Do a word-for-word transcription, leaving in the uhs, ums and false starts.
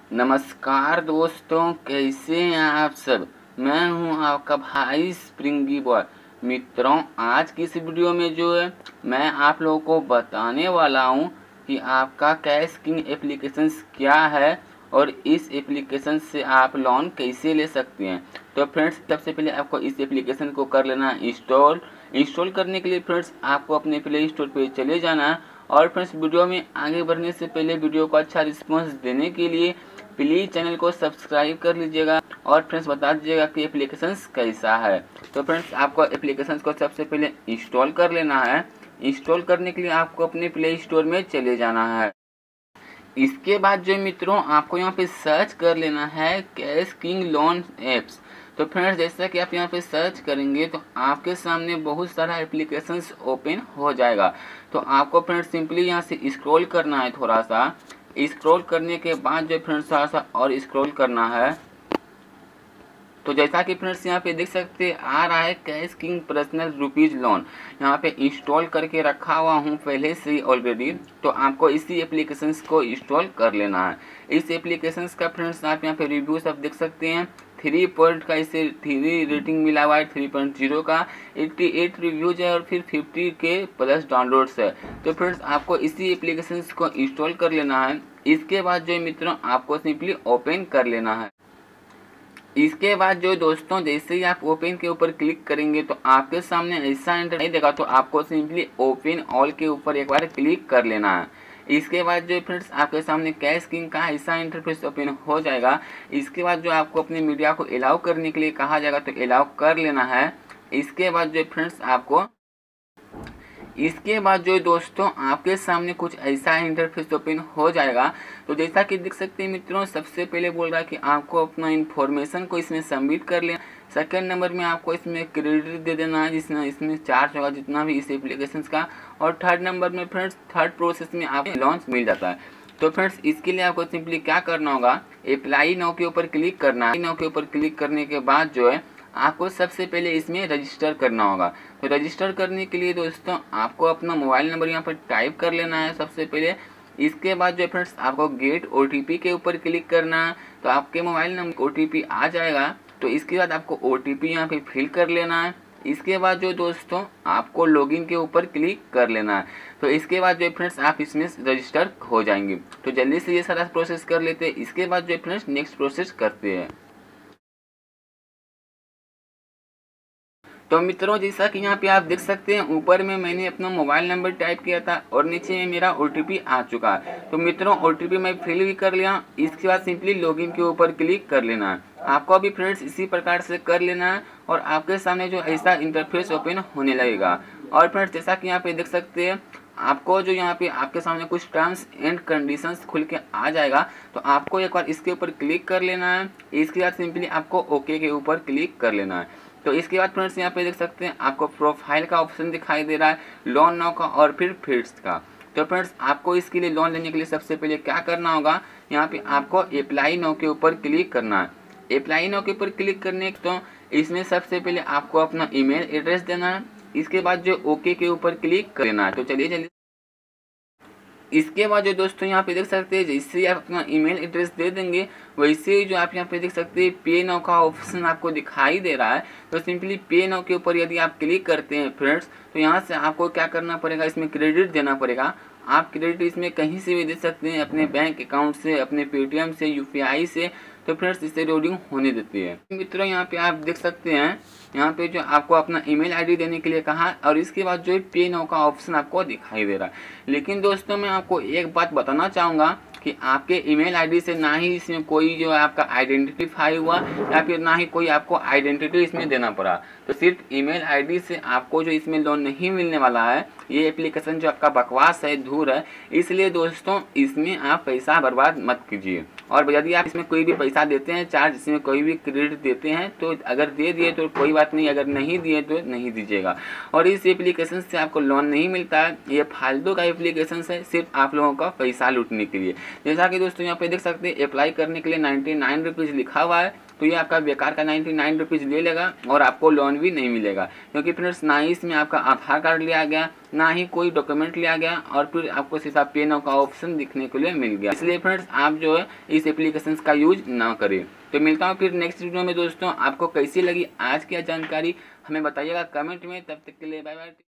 नमस्कार दोस्तों, कैसे हैं आप सब। मैं हूं आपका भाई स्प्रिंगी बॉय। मित्रों, आज की इस वीडियो में जो है मैं आप लोगों को बताने वाला हूं कि आपका कैश किंग एप्लीकेशन क्या है और इस एप्लीकेशन से आप लोन कैसे ले सकते हैं। तो फ्रेंड्स, सबसे पहले आपको इस एप्लीकेशन को कर लेना है इंस्टॉल। इंस्टॉल करने के लिए फ्रेंड्स आपको अपने प्ले स्टोर पर चले जाना है। और फ्रेंड्स, वीडियो में आगे बढ़ने से पहले वीडियो को अच्छा रिस्पॉन्स देने के लिए प्लीज़ चैनल को सब्सक्राइब कर लीजिएगा और फ्रेंड्स बता दीजिएगा कि एप्लीकेशन कैसा है। तो फ्रेंड्स, आपको एप्लीकेशन को सबसे पहले इंस्टॉल कर लेना है। इंस्टॉल करने के लिए आपको अपने प्ले स्टोर में चले जाना है। इसके बाद जो मित्रों आपको यहाँ पे सर्च कर लेना है कैश किंग लोन एप्स। तो फ्रेंड्स, जैसा कि आप यहाँ पे सर्च करेंगे तो आपके सामने बहुत सारा एप्लीकेशंस ओपन हो जाएगा। तो आपको फ्रेंड्स सिंपली यहाँ से स्क्रॉल करना है। थोड़ा सा स्क्रॉल करने के बाद जो फ्रेंड्स थोड़ा सा और स्क्रॉल करना है। तो जैसा कि फ्रेंड्स यहाँ पे देख सकते आ रहा है cash king personal rupees loan, यहाँ पे इंस्टॉल करके रखा हुआ हूँ पहले से ऑलरेडी। तो आपको इसी एप्लीकेशन को इंस्टॉल कर लेना है। इस एप्लीकेशन का फ्रेंड्स आप यहाँ पे रिव्यू सब देख सकते हैं। थ्री पॉइंट का इसे थ्री रेटिंग मिला हुआ है, थ्री पॉइंट जीरो का एट्टी एट रिव्यूज है और फिर फिफ्टी के प्लस डाउनलोड्स है। तो फ्रेंड्स, आपको इसी एप्लीकेशन को इंस्टॉल कर लेना है। इसके बाद जो मित्रों आपको सिंपली ओपन कर लेना है। इसके बाद जो दोस्तों जैसे ही आप ओपन के ऊपर क्लिक करेंगे तो आपके सामने ऐसा इंटरफेस नहीं देगा। तो आपको सिंपली ओपन ऑल के ऊपर एक बार क्लिक कर लेना है। इसके बाद जो फ्रेंड्स आपके सामने कैश किंग का ऐसा इंटरफेस ओपन हो जाएगा। इसके बाद जो आपको अपने मीडिया को अलाउ करने के लिए कहा जाएगा तो अलाउ कर लेना है। इसके बाद जो फ्रेंड्स आपको इसके बाद जो दोस्तों आपके सामने कुछ ऐसा इंटरफेस ओपन हो जाएगा। तो जैसा कि देख सकते हैं मित्रों, सबसे पहले बोल रहा है कि आपको अपना इन्फॉर्मेशन को इसमें सबमिट कर लेना। सेकंड नंबर में आपको इसमें क्रेडिट दे देना है जिसमें इसमें चार्ज होगा जितना भी इस एप्लीकेशन का। और थर्ड नंबर में फ्रेंड्स थर्ड प्रोसेस में आपको लॉन्च मिल जाता है। तो फ्रेंड्स, इसके लिए आपको सिंपली क्या करना होगा, अप्लाई नाउ के ऊपर क्लिक करना है। नाउ के ऊपर क्लिक करने के बाद जो है आपको सबसे पहले इसमें रजिस्टर करना होगा। तो रजिस्टर करने के लिए दोस्तों आपको अपना मोबाइल नंबर यहाँ पर टाइप कर लेना है सबसे पहले। इसके बाद जो फ्रेंड्स आपको गेट ओटीपी के ऊपर क्लिक करना है। तो आपके मोबाइल नंबर ओटीपी आ जाएगा। तो इसके बाद आपको ओटीपी यहाँ पे फिल कर लेना है। इसके बाद जो दोस्तों आपको लॉगिन के ऊपर क्लिक कर लेना है। तो इसके बाद जो फ्रेंड्स आप इसमें रजिस्टर हो जाएंगे। तो जल्दी से ये सारा प्रोसेस कर लेते हैं। इसके बाद जो फ्रेंड्स नेक्स्ट प्रोसेस करते हैं। तो मित्रों, जैसा कि यहाँ पे आप देख सकते हैं ऊपर में मैंने अपना मोबाइल नंबर टाइप किया था और नीचे में मेरा ओटीपी आ चुका है। तो मित्रों, ओटीपी मैं फिल भी कर लिया। इसके बाद सिंपली लॉगिन के ऊपर क्लिक कर लेना है। आपको भी फ्रेंड्स इसी प्रकार से कर लेना है और आपके सामने जो ऐसा इंटरफेस ओपन होने लगेगा। और फ्रेंड्स, जैसा कि यहाँ पे देख सकते हैं आपको जो यहाँ पे आपके सामने कुछ टर्म्स एंड कंडीशंस खुल के आ जाएगा। तो आपको एक बार इसके ऊपर क्लिक कर लेना है। इसके बाद सिंपली आपको ओके के ऊपर क्लिक कर लेना है। तो इसके बाद फ्रेंड्स यहाँ पे देख सकते हैं आपको प्रोफाइल का ऑप्शन दिखाई दे रहा है, लोन नाउ का और फिर फिट्स का। तो फ्रेंड्स, आपको इसके लिए लोन लेने के लिए सबसे पहले क्या करना होगा, यहाँ पे आपको अप्लाई नाउ के ऊपर क्लिक करना है। अप्लाई नाउ के ऊपर क्लिक करने तो इसमें सबसे पहले आपको अपना ईमेल एड्रेस देना है। इसके बाद जो ओके के ऊपर क्लिक करना है। तो चलिए चलिए इसके बाद जो दोस्तों यहाँ पे देख सकते हैं जैसे आप अपना ईमेल एड्रेस दे देंगे वैसे ही जो आप यहाँ पे देख सकते हैं पे नाउ का ऑप्शन आपको दिखाई दे रहा है। तो सिंपली पे नाउ के ऊपर यदि आप क्लिक करते हैं फ्रेंड्स, तो यहाँ से आपको क्या करना पड़ेगा, इसमें क्रेडिट देना पड़ेगा। आप क्रेडिट इसमें कहीं से भी दे सकते हैं, अपने बैंक अकाउंट से, अपने पेटीएम से, यूपीआई से। तो फ्रेंड्स इससे लोडिंग होने देती है। मित्रों, यहाँ पे आप देख सकते हैं यहाँ पे जो आपको अपना ईमेल आईडी देने के लिए कहा और इसके बाद जो पे नाउ का ऑप्शन आपको दिखाई दे रहा है। लेकिन दोस्तों मैं आपको एक बात बताना चाहूँगा कि आपके ईमेल आईडी से ना ही इसमें कोई जो है आपका आइडेंटिफाई हुआ या फिर ना ही कोई आपको आइडेंटिटी इसमें देना पड़ा। तो सिर्फ ईमेल आईडी से आपको जो इसमें लोन नहीं मिलने वाला है। ये एप्लीकेशन जो आपका बकवास है, धूर है, इसलिए दोस्तों इसमें आप पैसा बर्बाद मत कीजिए। और यदि आप इसमें कोई भी पैसा देते हैं, चार्ज इसमें कोई भी क्रेडिट देते हैं तो अगर दे दिए तो कोई बात नहीं, अगर नहीं दिए तो नहीं दीजिएगा। और इस एप्लीकेशन से आपको लोन नहीं मिलता है, ये फालतू का एप्लीकेशन है, सिर्फ आप लोगों का पैसा लूटने के लिए। जैसा कि दोस्तों यहाँ पे देख सकते हैं अप्लाई करने के लिए नाइन्टी नाइन रुपीज़ लिखा हुआ है। तो ये आपका बेकार का नाइन्टी नाइन रुपीज़ ले लेगा और आपको लोन भी नहीं मिलेगा, क्योंकि फ्रेंड्स ना ही इसमें आपका आधार कार्ड लिया गया, ना ही कोई डॉक्यूमेंट लिया गया और फिर आपको सीधा पे नाउ का ऑप्शन दिखने के लिए मिल गया। इसलिए फ्रेंड्स आप जो है इस एप्लीकेशन का यूज ना करें। तो मिलता हूँ फिर नेक्स्ट वीडियो में दोस्तों। आपको कैसी लगी आज की जानकारी हमें बताइएगा कमेंट में। तब तक के लिए बाय बाय।